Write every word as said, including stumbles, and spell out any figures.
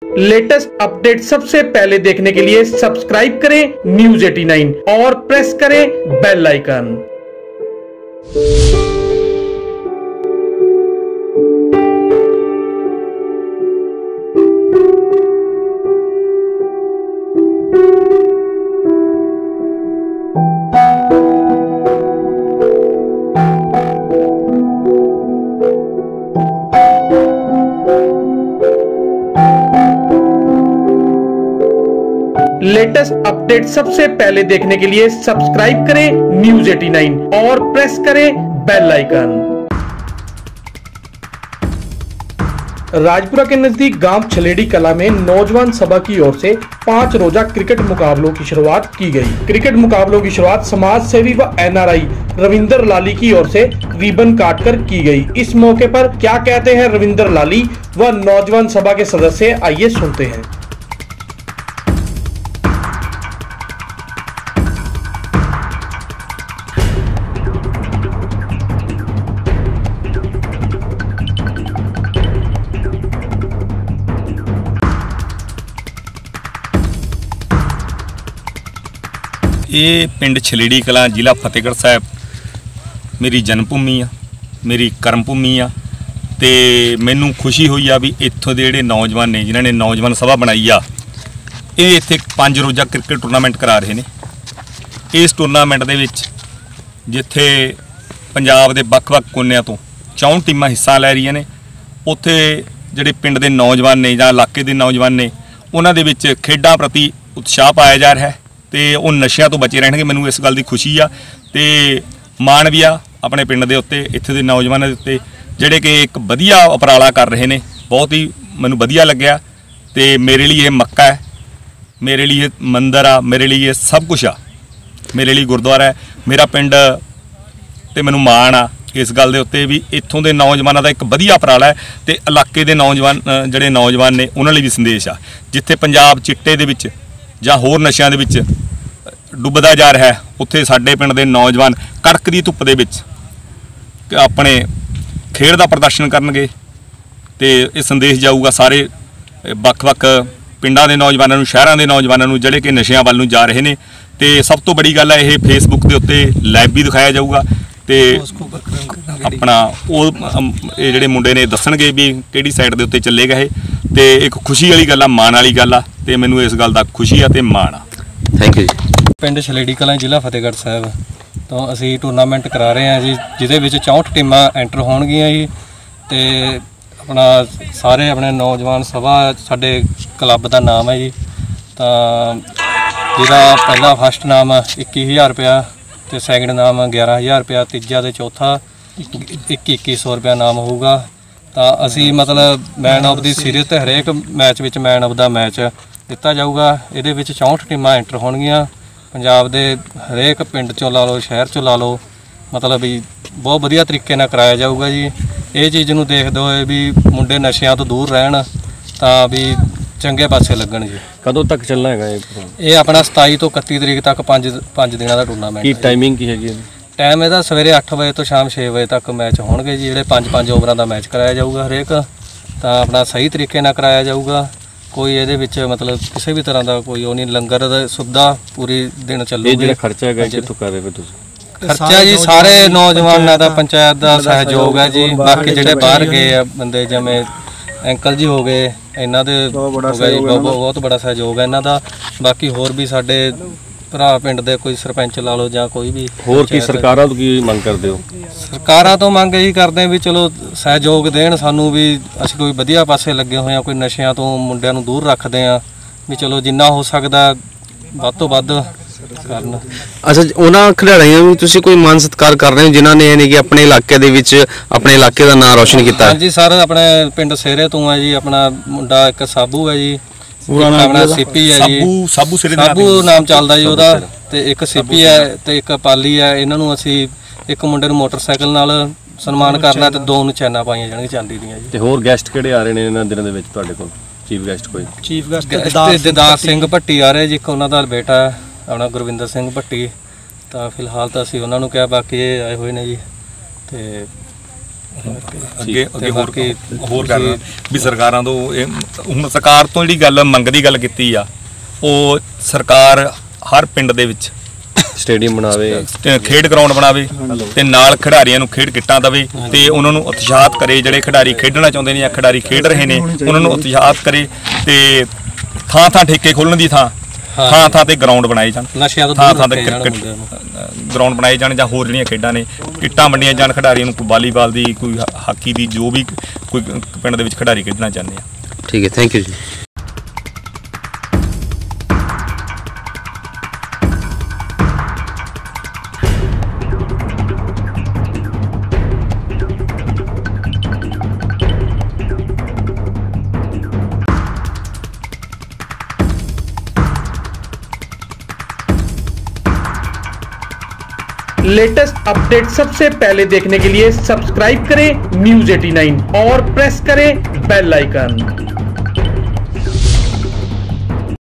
Latest update सबसे पहले देखने के लिए सब्सक्राइब करें न्यूज़ एटी नाइन और प्रेस करें बेल आइकन। लेटेस्ट अपडेट सबसे पहले देखने के लिए सब्सक्राइब करें न्यूज़ एटी नाइन और प्रेस करें बेल आइकन। राजपुरा के नजदीक गांव छलेड़ी कला में नौजवान सभा की ओर से पांच रोजा क्रिकेट मुकाबलों की शुरुआत की गई। क्रिकेट मुकाबलों की शुरुआत समाज सेवी व N R I Ravinder Lali की ओर से रिबन काटकर की गई। इस मौके पर क्या कहते हैं रविंदर लाली व नौजवान सभा के सदस्य, आइए सुनते हैं। ਇਹ ਪਿੰਡ ਛਲੇੜੀ ਕਲਾਂ ਜ਼ਿਲ੍ਹਾ ਫਤਿਹਗੜ੍ਹ ਸਾਹਿਬ ਮੇਰੀ ਜਨਮ ਭੂਮੀ ਆ, ਮੇਰੀ ਕਰਮ ਭੂਮੀ ਆ ਤੇ ਮੈਨੂੰ ਖੁਸ਼ੀ ਹੋਈ ਆ ਵੀ ਇੱਥੋਂ ਦੇ ਜਿਹੜੇ ਨੌਜਵਾਨ ਨੇ ਜਿਨ੍ਹਾਂ ਨੇ ਨੌਜਵਾਨ ਸਭਾ ਬਣਾਈ ਆ ਇਹ ਇੱਥੇ ਪੰਜ ਰੋਜ਼ਾ ਕ੍ਰਿਕਟ ਟੂਰਨਾਮੈਂਟ ਕਰਾ ਰਹੇ ਨੇ। ਇਸ ਟੂਰਨਾਮੈਂਟ ਦੇ ਵਿੱਚ ਜਿੱਥੇ ਪੰਜਾਬ ਦੇ ਵੱਖ-ਵੱਖ ਕੋਨਿਆਂ ਤੋਂ ਚੌਂਹਠ ਟੀਮਾਂ ਹਿੱਸਾ ਲੈ ਰਹੀਆਂ ਨੇ, ਉੱਥੇ ਜਿਹੜੇ ਪਿੰਡ ਦੇ ਨੌਜਵਾਨ ਨੇ ਜਾਂ ਇਲਾਕੇ ਦੇ ਨੌਜਵਾਨ ਨੇ ਉਹਨਾਂ ਦੇ ਵਿੱਚ ਖੇਡਾਂ ਪ੍ਰਤੀ ਉਤਸ਼ਾਹ ਪਾਇਆ ਜਾ ਰਿਹਾ ਹੈ ਤੇ ਉਹ ਨਸ਼ਿਆਂ ਤੋਂ ਬਚੇ ਰਹਿਣਗੇ। ਮੈਨੂੰ ਇਸ ਗੱਲ ਦੀ ਖੁਸ਼ੀ ਆ ਤੇ ਮਾਣ ਵੀ ਆ ਆਪਣੇ ਪਿੰਡ ਦੇ ਉੱਤੇ, ਇੱਥੇ ਦੇ ਨੌਜਵਾਨਾਂ ਦੇ ਉੱਤੇ ਜਿਹੜੇ ਕਿ ਇੱਕ ਵਧੀਆ ਉਪਰਾਲਾ ਕਰ ਰਹੇ ਨੇ। ਬਹੁਤ ਹੀ ਮੈਨੂੰ ਵਧੀਆ ਲੱਗਿਆ ਤੇ ਮੇਰੇ ਲਈ ਇਹ ਮੱਕਾ ਹੈ, ਮੇਰੇ ਲਈ ਇਹ ਮੰਦਰ ਆ, ਮੇਰੇ ਲਈ ਇਹ ਸਭ ਕੁਝ ਆ, ਮੇਰੇ ਲਈ ਗੁਰਦੁਆਰਾ ਹੈ, ਮੇਰਾ ਪਿੰਡ ਤੇ ਮੈਨੂੰ ਮਾਣ ਆ ਇਸ ਗੱਲ ਦੇ ਉੱਤੇ ਵੀ ਇੱਥੋਂ ਦੇ ਨੌਜਵਾਨਾਂ ਦਾ ਇੱਕ ਵਧੀਆ ਉਪਰਾਲਾ ਹੈ ਤੇ ਇਲਾਕੇ ਦੇ ਨੌਜਵਾਨ ਜਿਹੜੇ ਨੌਜਵਾਨ ਨੇ ਉਹਨਾਂ ਲਈ ਵੀ ਸੰਦੇਸ਼ ਆ। ਜਿੱਥੇ ਪੰਜਾਬ ਚਿੱਟੇ ਦੇ ਵਿੱਚ ਜਾਂ ਹੋਰ ਨਸ਼ਿਆਂ ਦੇ ਵਿੱਚ ਡੁੱਬਦਾ ਜਾ ਰਿਹਾ ਹੈ, ਉੱਥੇ ਸਾਡੇ ਪਿੰਡ ਦੇ ਨੌਜਵਾਨ ਕੜਕਦੀ ਧੁੱਪ ਦੇ ਵਿੱਚ ਆਪਣੇ ਖੇਡ ਦਾ ਪ੍ਰਦਰਸ਼ਨ ਕਰਨਗੇ ਤੇ ਇਹ ਸੰਦੇਸ਼ ਜਾਊਗਾ ਸਾਰੇ ਵੱਖ-ਵੱਖ ਪਿੰਡਾਂ ਦੇ ਨੌਜਵਾਨਾਂ ਨੂੰ, ਸ਼ਹਿਰਾਂ ਦੇ ਨੌਜਵਾਨਾਂ ਨੂੰ ਜਿਹੜੇ ਕਿ ਨਸ਼ਿਆਂ ਵੱਲ ਨੂੰ ਜਾ ਰਹੇ ਨੇ। ਤੇ ਸਭ ਤੋਂ ਬੜੀ ਗੱਲ ਹੈ ਇਹ ਫੇਸਬੁੱਕ ਦੇ ਉੱਤੇ ਲਾਈਵ ਵੀ ਦਿਖਾਇਆ ਜਾਊਗਾ ਤੇ ਆਪਣਾ ਉਹ ਇਹ ਜਿਹੜੇ ਮੁੰਡੇ ਨੇ ਦੱਸਣਗੇ ਵੀ ਕਿਹੜੀ ਸਾਈਡ ਦੇ ਉੱਤੇ ਚੱਲੇਗਾ ਇਹ। ਤੇ ਇੱਕ ਖੁਸ਼ੀ ਵਾਲੀ ਗੱਲ ਆ, ਮਾਣ ਵਾਲੀ ਗੱਲ ਆ ਤੇ ਮੈਨੂੰ ਇਸ ਗੱਲ ਦਾ ਖੁਸ਼ੀ ਆ ਤੇ ਮਾਣ ਆ। ਥੈਂਕ ਯੂ ਜੀ। ਪਿੰਡ ਛਲੇੜੀ ਕਲਾਂ ਜ਼ਿਲ੍ਹਾ ਫਤਿਹਗੜ੍ਹ ਸਾਹਿਬ ਤੋਂ ਅਸੀਂ ਟੂਰਨਾਮੈਂਟ ਕਰਾ ਰਹੇ ਹਾਂ ਜੀ, ਜਿਹਦੇ ਵਿੱਚ ਚੌਂਹਠ ਟੀਮਾਂ ਐਂਟਰ ਹੋਣਗੀਆਂ ਜੀ ਤੇ ਆਪਣਾ ਸਾਰੇ ਆਪਣੇ ਨੌਜਵਾਨ ਸਭਾ ਸਾਡੇ ਕਲੱਬ ਦਾ ਨਾਮ ਹੈ ਜੀ। ਤਾਂ ਜਿਹਦਾ ਪਹਿਲਾ ਫਸਟ ਨਾਮ ਇੱਕੀ ਹਜ਼ਾਰ ਰੁਪਇਆ ਤੇ ਸੈਕਿੰਡ ਨਾਮ ਗਿਆਰਾਂ ਹਜ਼ਾਰ ਰੁਪਇਆ, ਤੀਜਾ ਤੇ ਚੌਥਾ ਇੱਕੀ ਇੱਕੀ ਸੌ ਰੁਪਇਆ ਨਾਮ ਹੋਊਗਾ। ਤਾਂ ਅਸੀਂ ਮਤਲਬ ਮੈਨ ਆਫ ਦੀ ਸੀਰੀਜ਼ ਤੇ ਹਰੇਕ ਮੈਚ ਵਿੱਚ ਮੈਨ ਆਫ ਦਾ ਮੈਚ ਦਿੱਤਾ ਜਾਊਗਾ। ਇਹਦੇ ਵਿੱਚ ਚੌਂਹਠ ਟੀਮਾਂ ਐਂਟਰ ਹੋਣਗੀਆਂ ਪੰਜਾਬ ਦੇ ਹਰੇਕ ਪਿੰਡ 'ਚੋਂ ਲਾ ਲਓ, ਸ਼ਹਿਰ 'ਚੋਂ ਲਾ ਲਓ, ਮਤਲਬ ਵੀ ਬਹੁਤ ਵਧੀਆ ਤਰੀਕੇ ਨਾਲ ਕਰਾਇਆ ਜਾਊਗਾ ਜੀ। ਇਹ ਚੀਜ਼ ਨੂੰ ਦੇਖਦੇ ਹੋਏ ਵੀ ਮੁੰਡੇ ਨਸ਼ਿਆਂ ਤੋਂ ਦੂਰ ਰਹਿਣ ਤਾਂ ਵੀ ਚੰਗੇ ਪਾਸੇ ਲੱਗਣ ਜੀ। ਕਦੋਂ ਤੱਕ ਚੱਲਣਾ ਹੈਗਾ ਇਹ? ਇਹ ਆਪਣਾ ਸਤਾਈ ਤੋਂ ਇਕੱਤੀ ਤਰੀਕ ਤੱਕ ਪੰਜ ਪੰਜ ਦਿਨਾਂ ਦਾ ਟੂਰਨਾਮੈਂਟ। ਕੀ ਟਾਈਮਿੰਗ ਕੀ ਹੈਗੀ? ਟਾਈਮ ਇਹਦਾ ਸਵੇਰੇ ਅੱਠ ਵਜੇ ਤੋਂ ਸ਼ਾਮ ਛੇ ਵਜੇ ਤੱਕ ਮੈਚ ਹੋਣਗੇ ਜੀ। ਜਿਹੜੇ ਪੰਜ ਪੰਜ ਓਵਰਾਂ ਦਾ ਮੈਚ ਕਰਾਇਆ ਜਾਊਗਾ ਹਰੇਕ, ਤਾਂ ਆਪਣਾ ਸਹੀ ਤਰੀਕੇ ਨਾਲ ਕਰਾਇਆ ਜਾਊਗਾ। ਕੋਈ ਇਹਦੇ ਵਿੱਚ ਮਤਲਬ ਕਿਸੇ ਵੀ ਤਰ੍ਹਾਂ ਦਾ ਕੋਈ ਉਹ ਨਹੀਂ, ਲੰਗਰ ਦਾ ਸੁਵਿਧਾ ਪੂਰੀ ਦਿਨ ਚੱਲੂਗੀ। ਇਹ ਜਿਹੜਾ ਖਰਚਾ ਹੈਗਾ ਕਿੱਥੋਂ ਕਰ ਰਹੇ ਹੋ ਤੁਸੀਂ? ਖਰਚਾ ਜੀ ਸਾਰੇ ਨੌਜਵਾਨਾਂ ਦਾ, ਪੰਚਾਇਤ ਦਾ ਸਹਿਯੋਗ ਹੈ ਜੀ। ਬਾਕੀ ਜਿਹੜੇ ਬਾਹਰ ਗਏ ਆ ਬੰਦੇ ਜਿਵੇਂ ਅੰਕਲ ਜੀ ਹੋ ਗਏ, ਇਹਨਾਂ ਦੇ ਹੋ ਗਿਆ ਜੀ ਬਹੁਤ ਬੜਾ ਸਹਿਯੋਗ ਹੈ ਇਹਨਾਂ ਦਾ। ਬਾਕੀ ਹੋਰ ਵੀ ਸਾਡੇ ਭਰਾ ਪਿੰਡ ਦੇ ਕੋਈ ਸਰਪੰਚ ਲਾ ਲਓ ਜਾਂ ਕੋਈ ਵੀ ਹੋਰ ਕੀ ਸਰਕਾਰਾਂ ਤੋਂ ਕੀ ਮੰਗ ਕਰਦੇ ਹੋ? ਸਰਕਾਰਾਂ ਤੋਂ ਮੰਗ ਇਹੀ ਕਰਦੇ ਆ ਵੀ ਚਲੋ ਸਹਿਯੋਗ ਦੇਣ ਸਾਨੂੰ, ਵੀ ਅਸੀਂ ਕੋਈ ਵਧੀਆ ਪਾਸੇ ਲੱਗੇ ਹੋਏ ਆ, ਕੋਈ ਨਸ਼ਿਆਂ ਤੋਂ ਮੁੰਡਿਆਂ ਨੂੰ ਦੂਰ ਰੱਖਦੇ ਆ, ਵੀ ਚਲੋ ਜਿੰਨਾ ਹੋ ਸਕਦਾ ਵੱਧ ਤੋਂ ਵੱਧ ਕਰਨ। ਅੱਛਾ, ਉਹਨਾਂ ਖਿਡਾਰੀਆਂ ਨੂੰ ਤੁਸੀਂ ਕੋਈ ਮਾਨ ਸਤਿਕਾਰ ਕਰ ਰਹੇ ਹੋ ਜਿਨ੍ਹਾਂ ਨੇ ਯਾਨੀ ਕਿ ਆਪਣੇ ਇਲਾਕੇ ਦੇ ਵਿੱਚ ਆਪਣੇ ਇਲਾਕੇ ਦਾ ਨਾਮ ਰੌਸ਼ਨ ਕੀਤਾ? ਹਾਂਜੀ ਸਰ, ਆਪਣੇ ਪਿੰਡ ਸੇਰੇ ਤੋਂ ਹੈ ਜੀ, ਆਪਣਾ ਮੁੰਡਾ ਇੱਕ ਸਾਬੂ ਹੈ ਜੀ, ਆਪਣਾ ਸੀਪੀ ਹੈ ਜੀ, ਸਾਬੂ ਸਾਬੂ ਸਿਰੇ ਸਾਬੂ ਨਾਮ ਚੱਲਦਾ ਜੀ ਉਹਦਾ, ਤੇ ਇੱਕ ਸੀਪੀ ਹੈ ਤੇ ਇੱਕ ਪਾਲੀ ਹੈ। ਇਹਨਾਂ ਨੂੰ ਅਸੀਂ ਇੱਕ ਮੁੰਡੇ ਨੂੰ ਮੋਟਰਸਾਈਕਲ ਨਾਲ ਸਨਮਾਨ ਕਰਨਾ ਤੇ ਦੋ ਨੂੰ ਚੈਨਾ ਪਾਈਆਂ ਜਾਣਗੀਆਂ ਚਾਂਦੀ ਦੀਆਂ ਜੀ। ਤੇ ਹੋਰ ਗੈਸਟ ਕਿਹੜੇ ਆ ਰਹੇ ਨੇ ਇਹਨਾਂ ਦਿਨਾਂ ਦੇ ਵਿੱਚ ਤੁਹਾਡੇ ਕੋਲ? ਚੀਫ ਗੈਸਟ ਕੋਈ? ਚੀਫ ਗੈਸਟ ਦਿਦਾਰ ਸਿੰਘ ਭੱਟੀ ਆ ਰਹੇ ਜੀ, ਇੱਕ ਉਹਨਾਂ ਦਾ ਬੇਟਾ ਆਪਣਾ ਗੁਰਵਿੰਦਰ ਸਿੰਘ ਭੱਟੀ। ਤਾਂ ਫਿਲਹਾਲ ਤਾਂ ਅਸੀਂ ਉਹਨਾਂ ਨੂੰ ਕਿਹਾ, ਬਾਕੀ ਇਹ ਆਏ ਹੋਏ ਨੇ ਜੀ। ਤੇ ਅੱਗੇ ਅੱਗੇ ਹੋਰ ਹੋਰ ਕਰਨਾ ਵੀ ਸਰਕਾਰਾਂ ਤੋਂ ਇਹ ਹੁਣ ਸਰਕਾਰ ਤੋਂ ਜਿਹੜੀ ਗੱਲ ਮੰਗ ਦੀ ਗੱਲ ਕੀਤੀ ਆ, ਉਹ ਸਰਕਾਰ ਹਰ ਪਿੰਡ ਦੇ ਵਿੱਚ ਸਟੇਡੀਅਮ ਬਣਾਵੇ, ਖੇਡ ਗਰਾਊਂਡ ਬਣਾਵੇ ਤੇ ਨਾਲ ਖਿਡਾਰੀਆਂ ਨੂੰ ਖੇਡ ਕਿੱਟਾਂ ਦੇਵੇ ਤੇ ਉਹਨਾਂ ਨੂੰ ਉਤਸ਼ਾਹਿਤ ਕਰੇ। ਜਿਹੜੇ ਖਿਡਾਰੀ ਖੇਡਣਾ ਚਾਹੁੰਦੇ ਨੇ ਜਾਂ ਖਿਡਾਰੀ ਖੇਡ ਰਹੇ ਨੇ ਉਹਨਾਂ ਨੂੰ ਉਤਸ਼ਾਹਿਤ ਕਰੇ ਤੇ ਥਾਂ ਥਾਂ ਠੇਕੇ ਖੋਲ੍ਹਣ ਦੀ ਥਾਂ ਥਾਂ ਥਾਂ ਤੇ ਗਰਾਊਂਡ ਬਣਾਏ ਜਾਣ, ਨਸ਼ਿਆਂ ਤੋਂ ਥਾਂ ਦੂਰ ਥਾਂ ਤੇ ਰੱਖੇ ਜਾਣ ਕ੍ਰਿਕਟ ਮੁੰਡਿਆਂ ਨੂੰ। ਗਰਾਊਂਡ ਬਣਾਏ ਜਾਣ ਜਾਂ ਹੋਰ ਜਿਹੜੀਆਂ ਖੇਡਾਂ ਨੇ ਕਿੱਟਾਂ ਵੰਡੀਆਂ ਜਾਣ ਖਿਡਾਰੀਆਂ ਨੂੰ, ਕੋਈ ਵਾਲੀਬਾਲ ਦੀ, ਕੋਈ ਹਾਕੀ ਦੀ, ਜੋ ਵੀ ਕੋਈ ਪਿੰਡ ਦੇ ਵਿੱਚ ਖਿਡਾਰੀ ਖੇਡਣਾ ਚਾਹੁੰਦੇ ਆ। ਠੀਕ ਹੈ, thank you ji. Latest update सबसे पहले देखने के लिए सब्सक्राइब करें न्यूज़ एटी नाइन और प्रेस करें बेल आइकन।